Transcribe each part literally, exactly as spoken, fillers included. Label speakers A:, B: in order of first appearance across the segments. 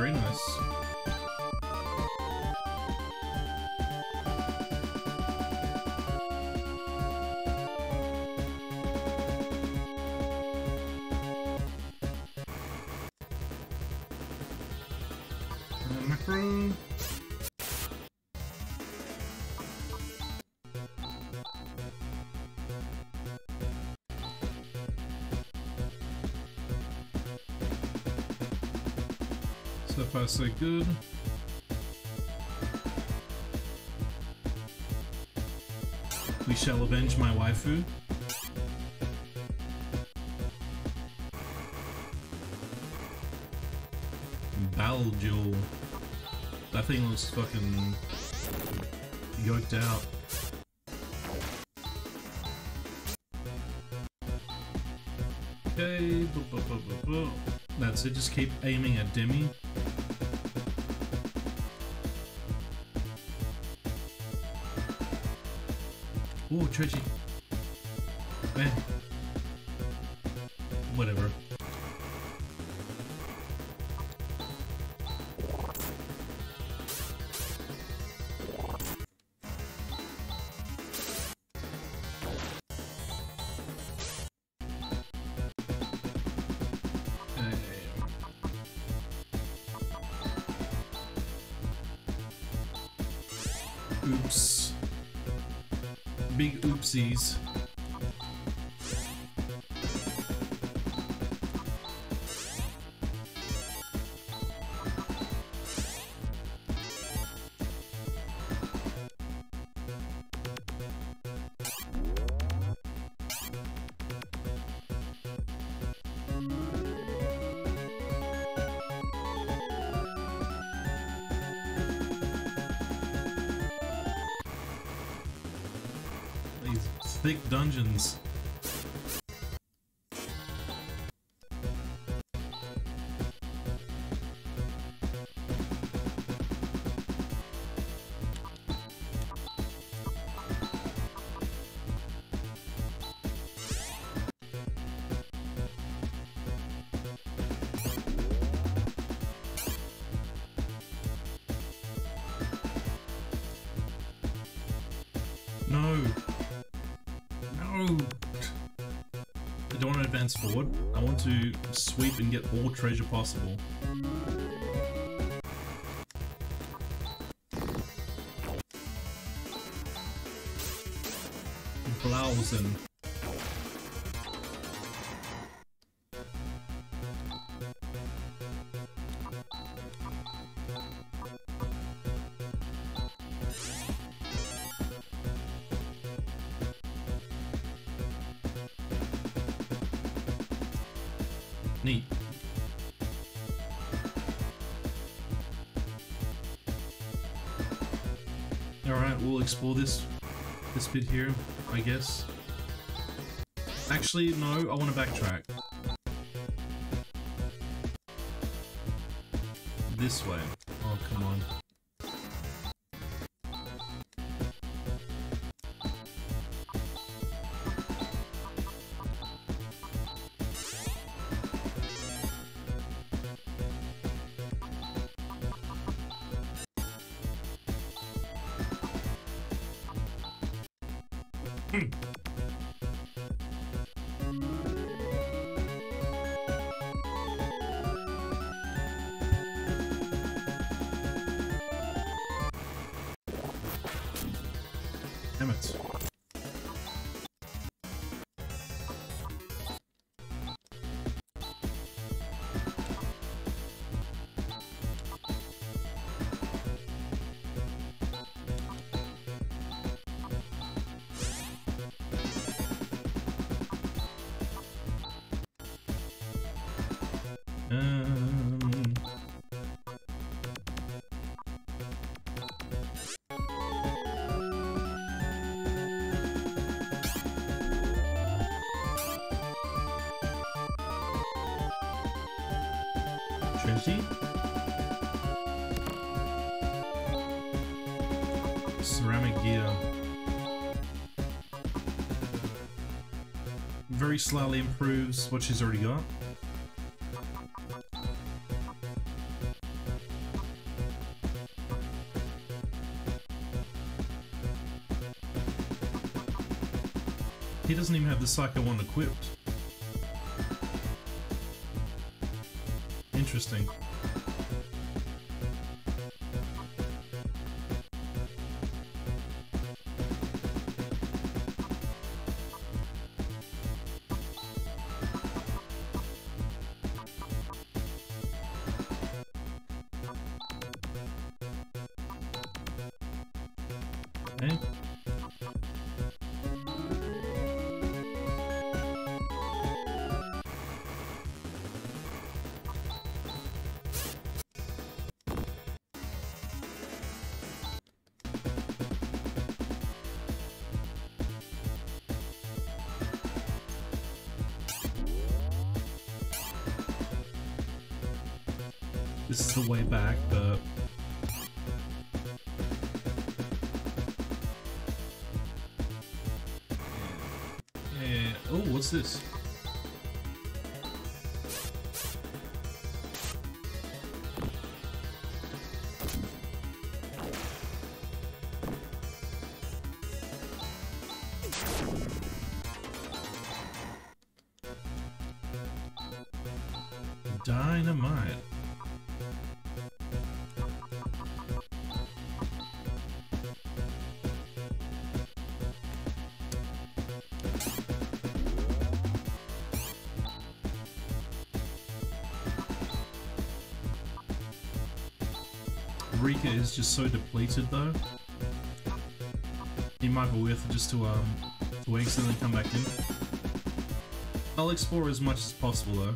A: very nice. Uh, macro. So far, so good. We shall avenge my waifu. Baljul. That thing looks fucking yoked out. Okay, bu -bu -bu -bu -bu. That's it, just keep aiming at Demi. Ooh, Treji. Eh. Whatever. Oops. Big oopsies. Thick dungeons. No. I don't want to advance forward. I want to sweep and get all treasure possible. Blausen. Neat. Alright, we'll explore this this bit here, I guess. Actually, no, I want to backtrack. This way. Oh, come on. Damn it. Um... Trinity? Ceramic gear. Very slightly improves what she's already got. he doesn't even have the Psycho one equipped. Interesting. Okay. This is the way back, but... Yeah. Oh, what's this? Dynamite. Rika is just so depleted though. It might be worth it just to um to accidentally come back in. I'll explore as much as possible though.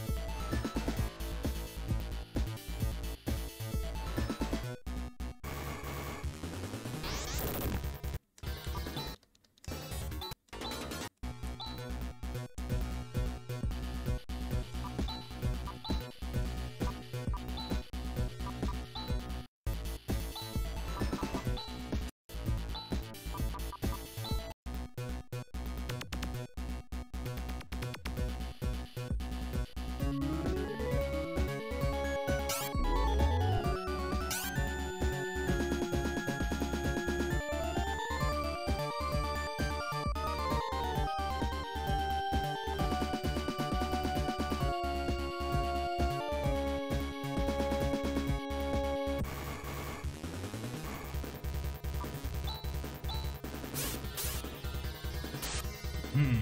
A: Hmm.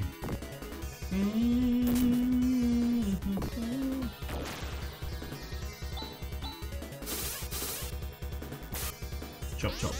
A: Chop chop.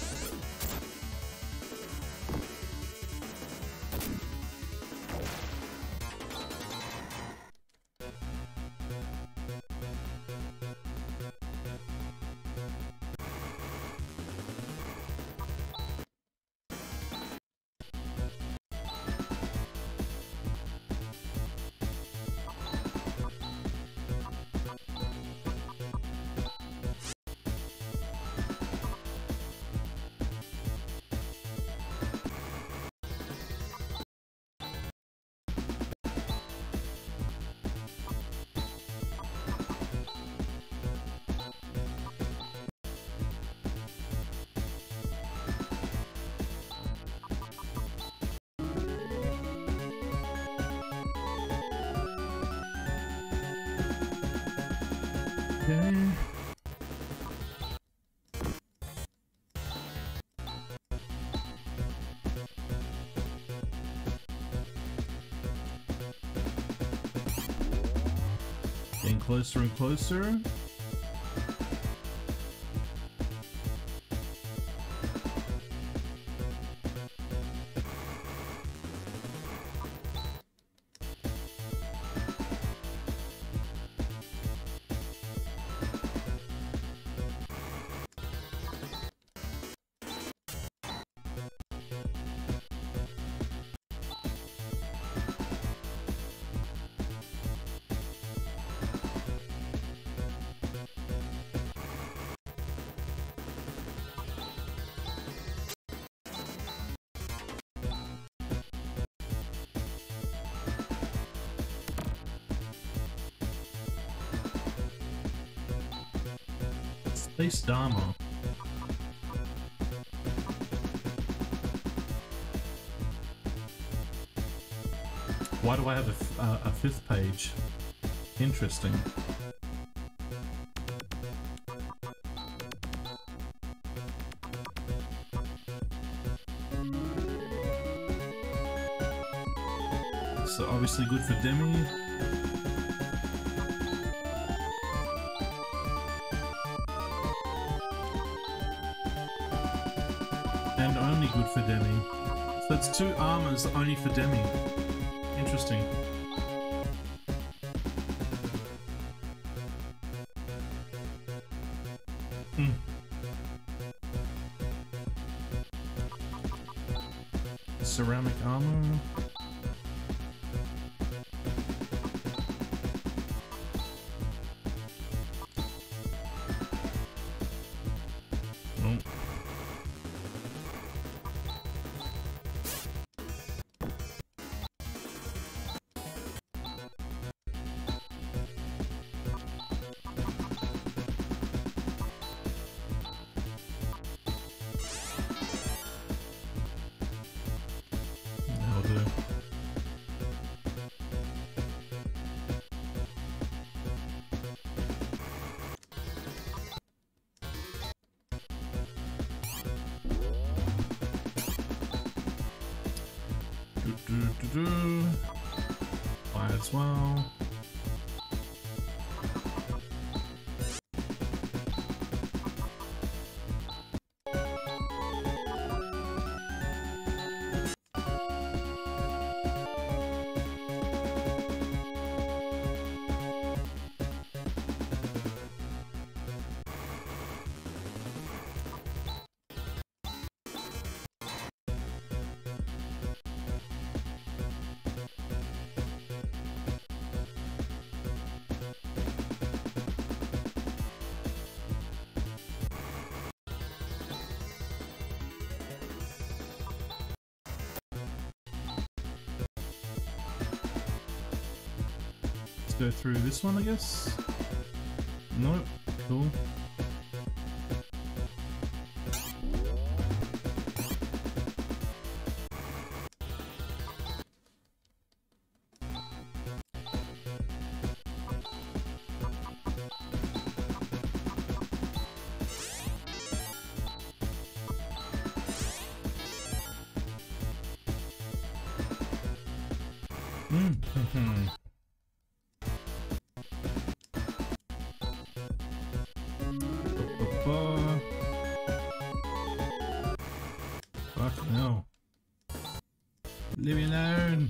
A: Okay. Getting closer and closer. Space Dharma. why do I have a, f uh, a fifth page? Interesting. So obviously good for Demi. And only good for Demi. So it's two armors only for Demi. Interesting. Hmm. Ceramic armor. Might as well. Go through this one, I guess. Nope. Cool. Mm-hmm. Fuck no. Leave me alone.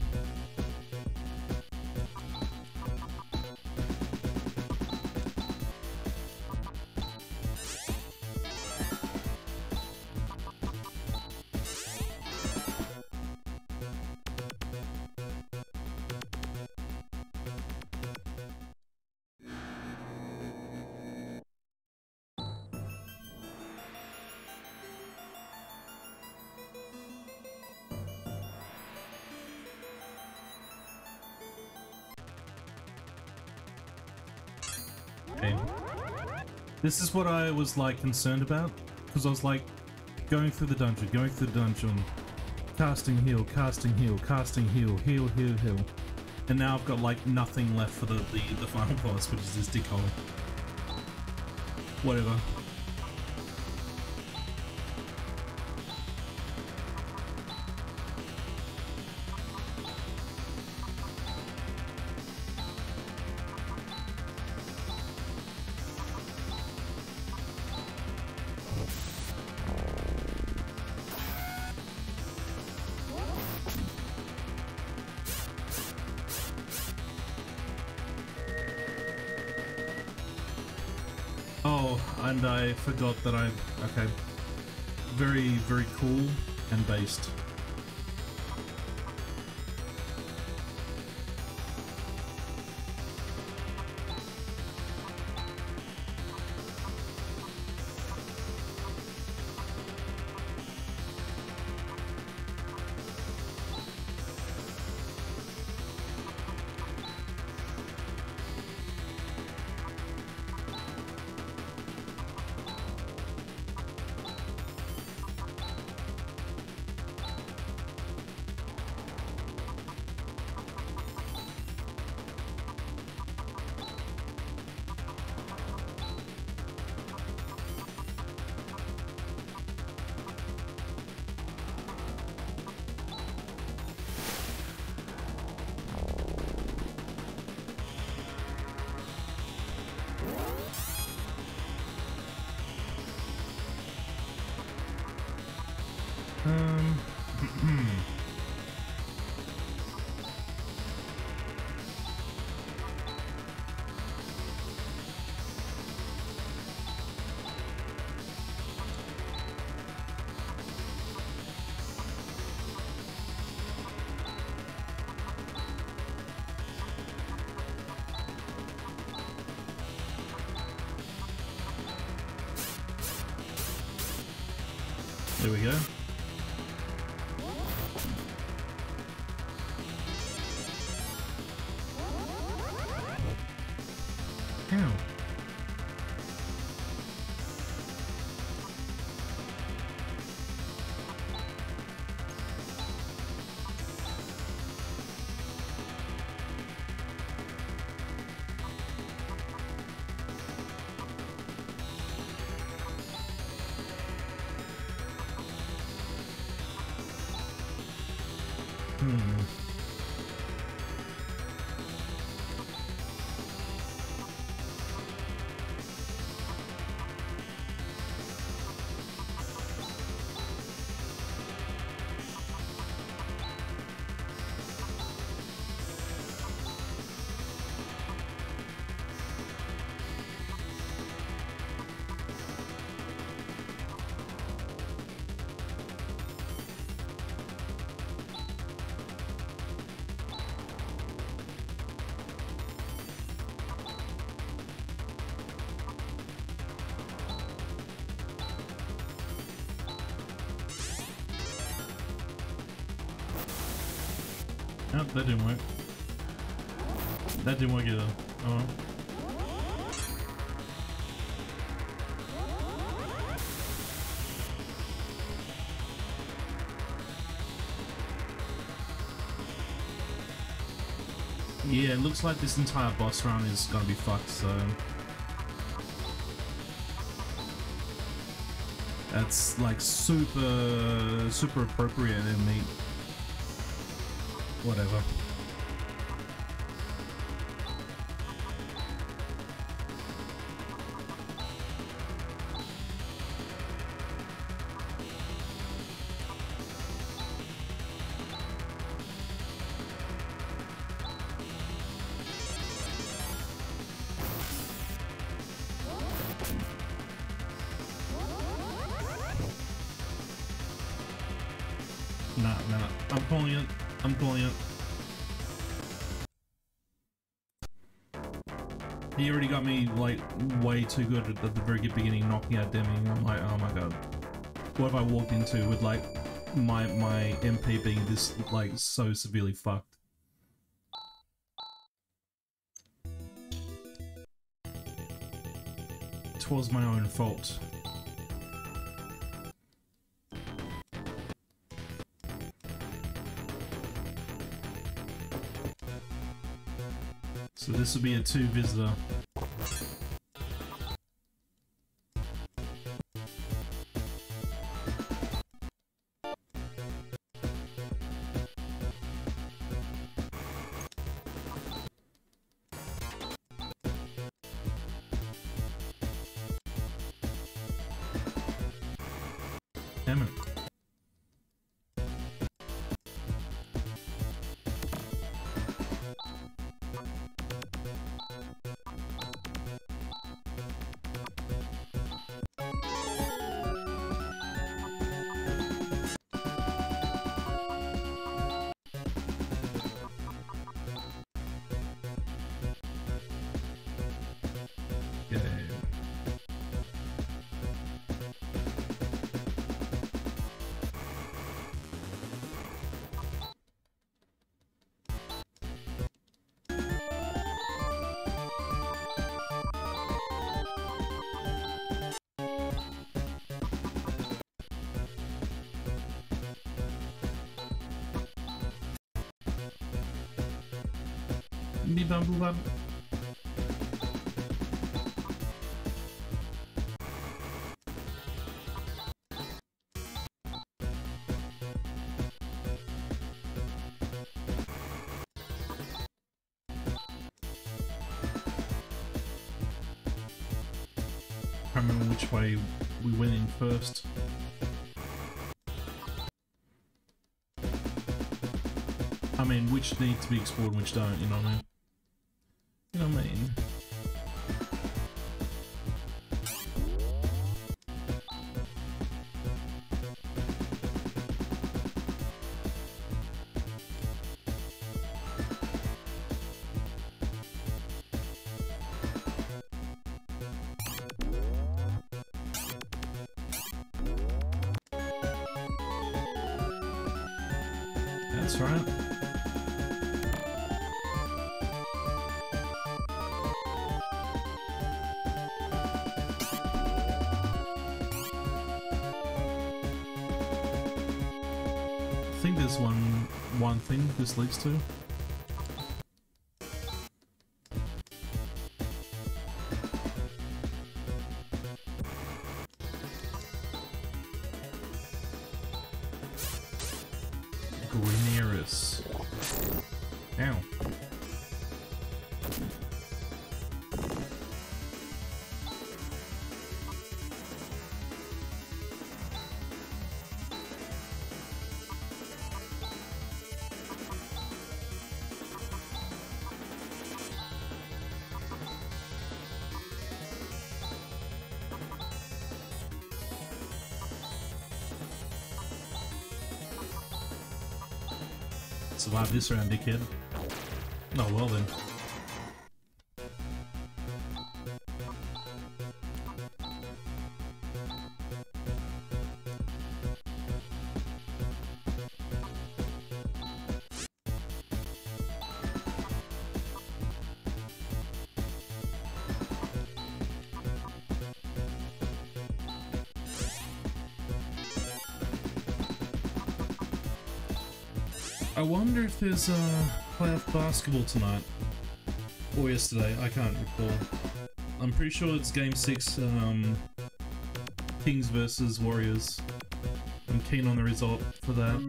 A: Okay. This is what I was like concerned about, because I was like going through the dungeon, going through the dungeon, casting heal, casting heal, casting heal, heal, heal, heal, and now I've got like nothing left for the the, the final boss, which is this dickhole. Whatever. Oh, and I forgot that I... okay. Very, very cool and based. Um. There we go. Ow. Hmm. Nope, that didn't work. That didn't work either. Oh well. Yeah, it looks like this entire boss run is gonna be fucked, so... That's like super, super appropriate and neat. Whatever. Nah, nah. I'm calling it. I'm calling it. He already got me like way too good at the, the very beginning, knocking out Demi. I'm like, oh my god, what have I walked into with like my my M P being this like so severely fucked? Twas my own fault. So this will be a two visitor. Damn it. Be bumble bub. I can't remember which way we went in first. I mean, which need to be explored and which don't, you know what I mean? You know what I mean? That's right. I think there's one one thing this leads to. Greeneris. Ow. Survive this round, dickhead. Oh, well then. I wonder if there's a uh, playoff basketball tonight or yesterday. I can't recall. I'm pretty sure it's Game Six, um, Kings versus Warriors. I'm keen on the result for that.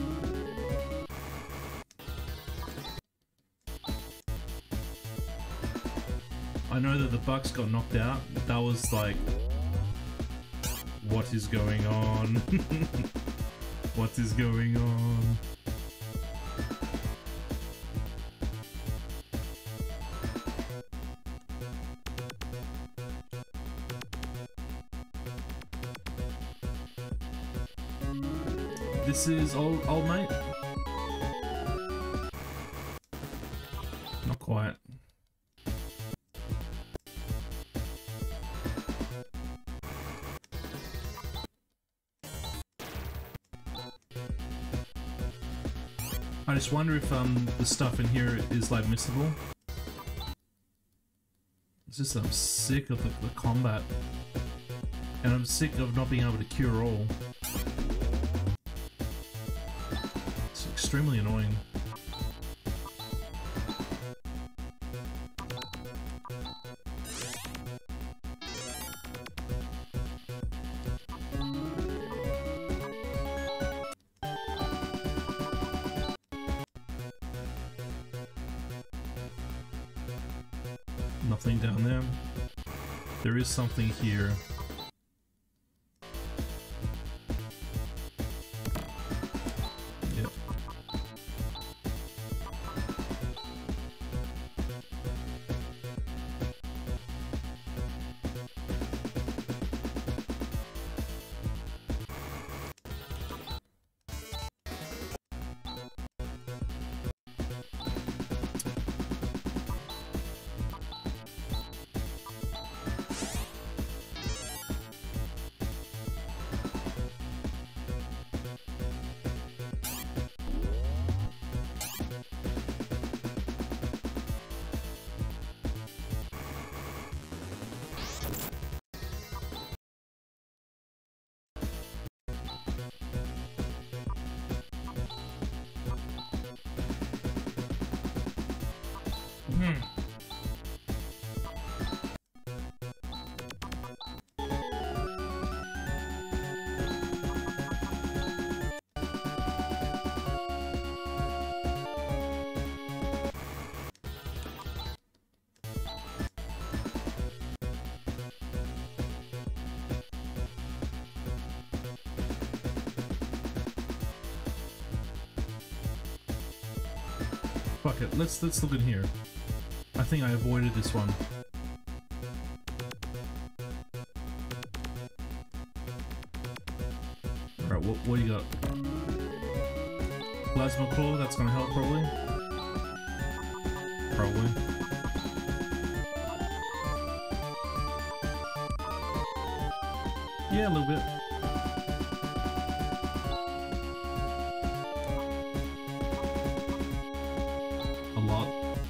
A: I know that the Bucks got knocked out. That was like, what is going on? What is going on? This is old, old mate? Not quite. I just wonder if um the stuff in here is like missable. It's just I'm sick of the, the combat. And I'm sick of not being able to cure all. Extremely annoying. Nothing down there. There is something here. Fuck it, let's let's look in here. I think I avoided this one. Alright, what, what do you got? Plasma Claw, that's gonna help probably. Probably. Yeah, a little bit. A lot.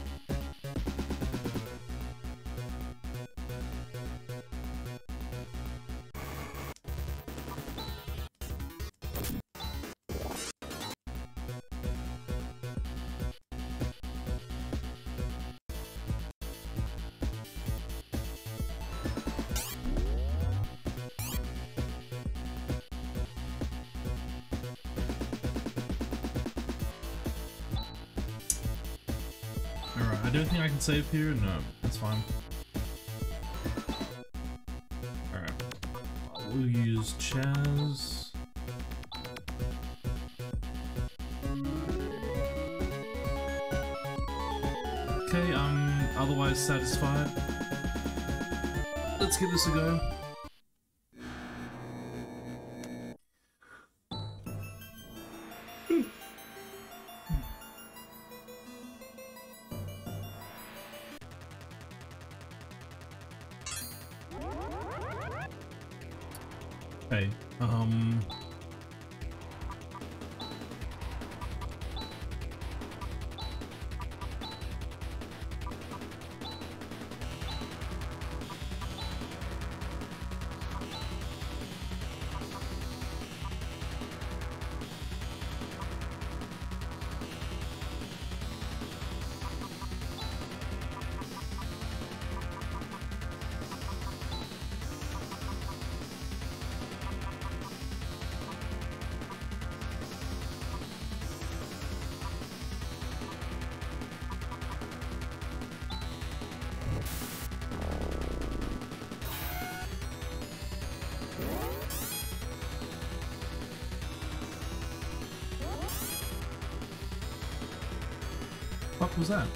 A: I don't think I can save here. No, that's fine. Alright. We'll use Chaz. Okay, I'm otherwise satisfied. Let's give this a go. Okay, um... What was that?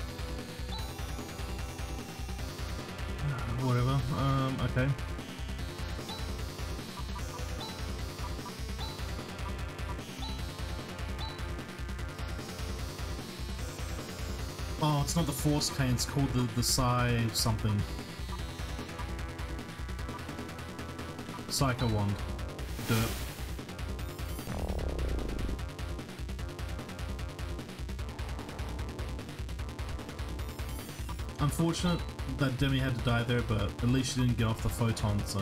A: Whatever. Um, okay. Oh, it's not the Force Cane, it's called the, the Psy something. Psycho Wand. Dirt. Unfortunate that Demi had to die there, but at least she didn't get off the photon, so...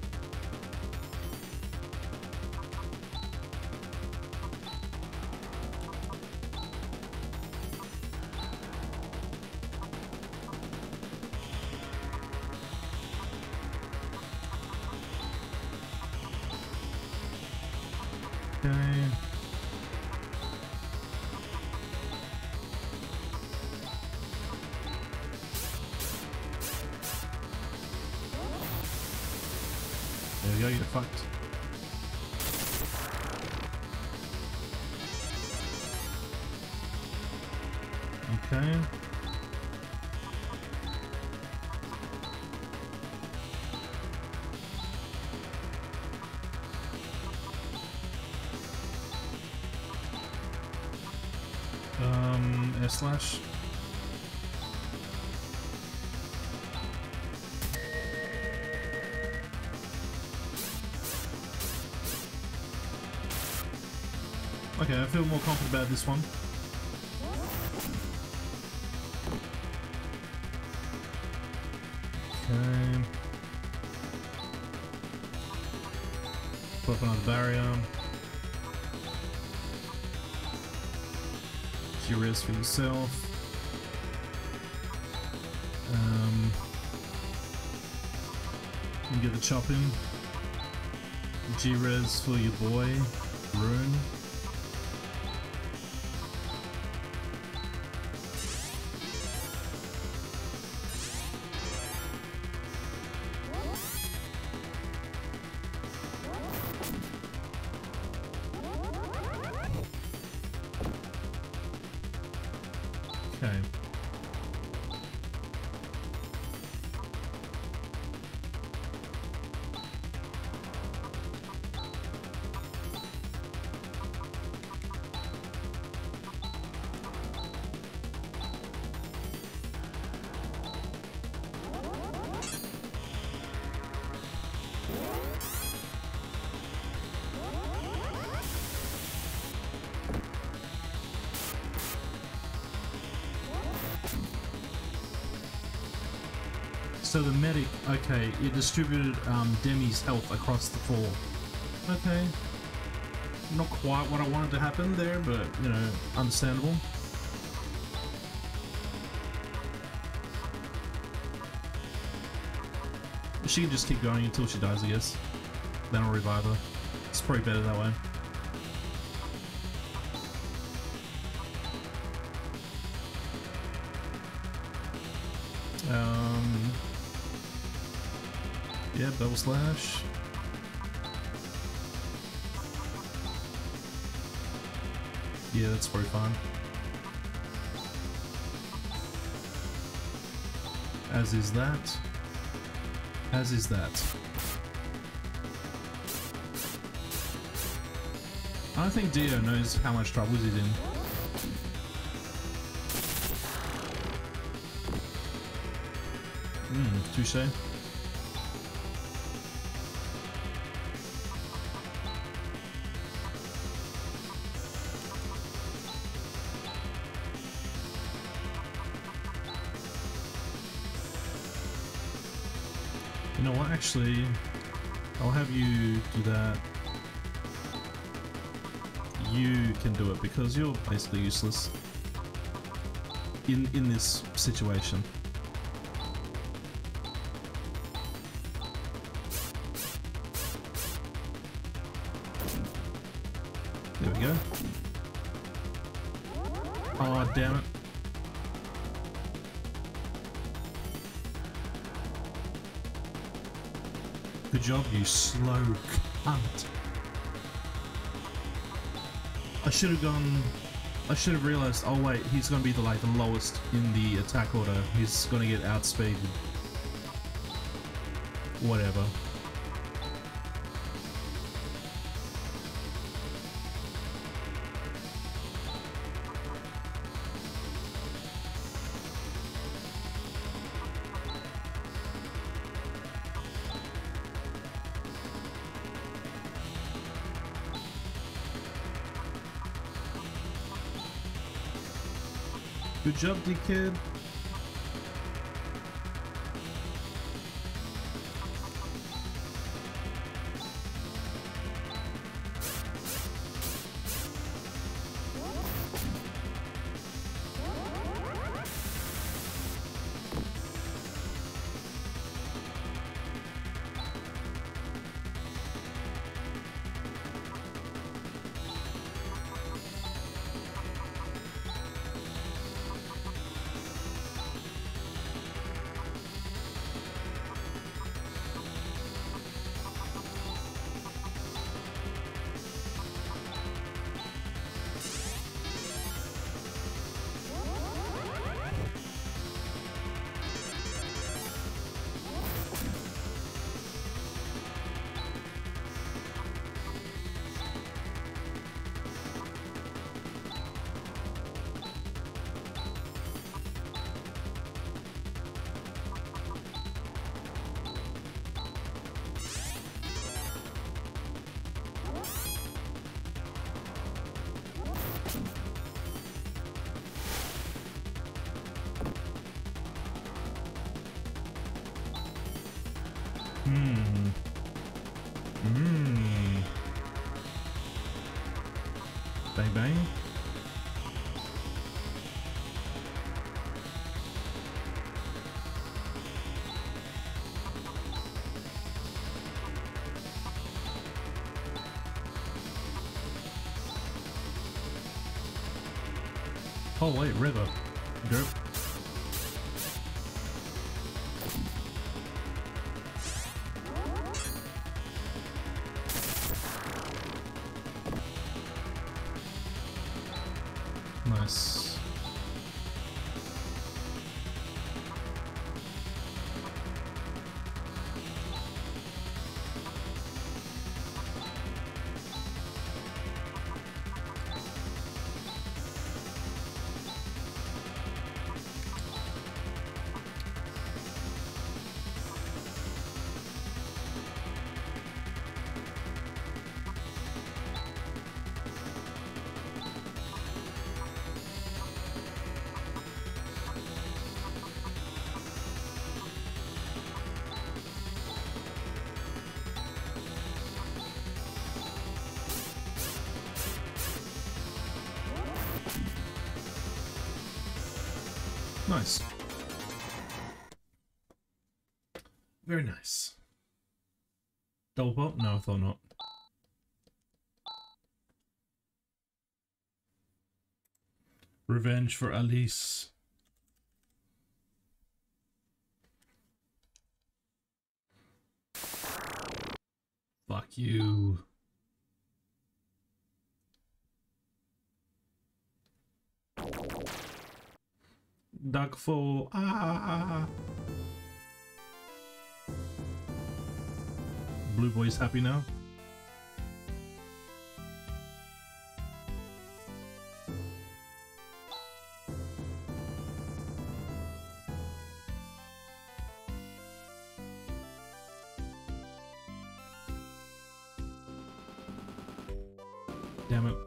A: Okay... There we go, you're fucked. Okay. Um, air slash. Okay, I feel more confident about this one. Okay. Put up another barrier. G-Res for yourself. Um, you get the chop in. G-Res for your boy, Rune. Okay. So the medic, okay, it distributed um, Demi's health across the floor. Okay. Not quite what I wanted to happen there, but, you know, understandable. She can just keep going until she dies, I guess. Then I'll revive her. It's probably better that way. Um... Yeah, double slash. Yeah, that's very fine. As is that. As is that. I don't think Dio knows how much trouble he's in. Hmm, touche. You know what, actually, I'll have you do that. You can do it because you're basically useless in, in this situation. There we go. Oh, damn it. Good job, you slow cunt. I should have gone... I should have realized, oh wait, he's going to be the, like, the lowest in the attack order. He's going to get outspeeded. Whatever. Good job, D-Kid. Hmm. Hmm. Bang bang. Oh wait, river. Derp. Nice. Nice. Very nice. Double pop? No, I thought not. Revenge for Alice. Fuck you. Duckfall. Ah. Blue Boy's happy now. Damn it.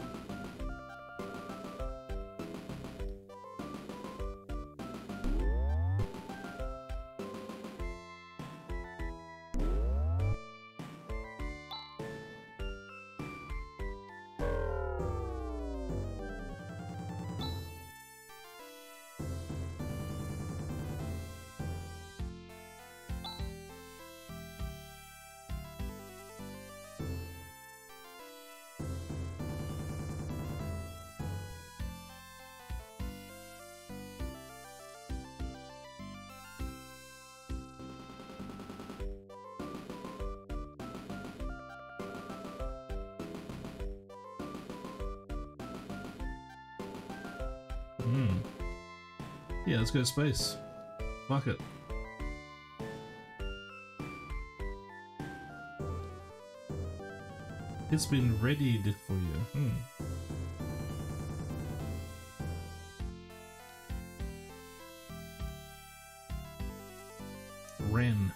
A: Hmm. Yeah, let's go to space. Fuck it. It's been readied for you. Hmm. Ren.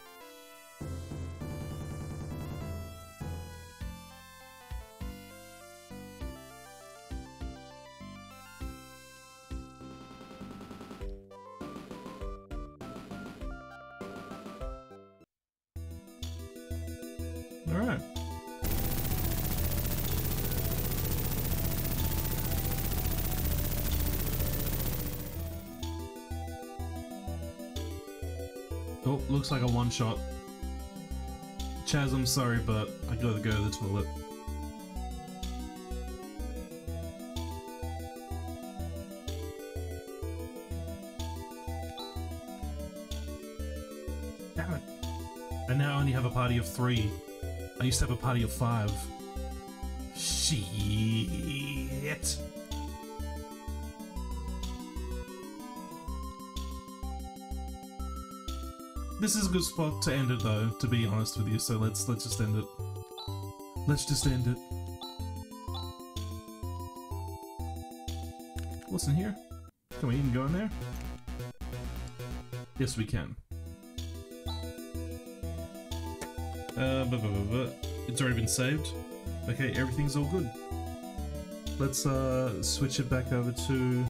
A: All right. Oh, looks like a one shot. Chaz, I'm sorry, but I gotta go to the toilet. Damn it. And now I only have a party of three. I used to have a party of five. Shit. This is a good spot to end it though, to be honest with you, so let's let's just end it. Let's just end it. What's in here? Can we even go in there? Yes, we can. Uh, but, but, but, it's already been saved. Okay, everything's all good. Let's uh, switch it back over to